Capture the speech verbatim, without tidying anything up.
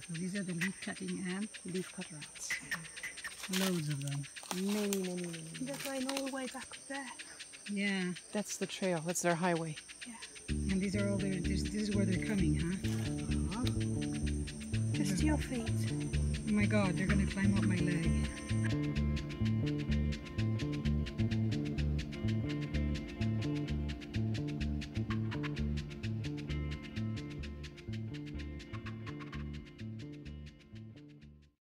So these are the leaf cutting ants. Leaf cutter ants. Loads of them. Many, many, many. They're going all the way back up there. Yeah. That's the trail. That's their highway. Yeah. And these are all their, this, this is where they're coming, huh? Uh-huh. Just to your feet. Oh my god, they're gonna climb up my leg.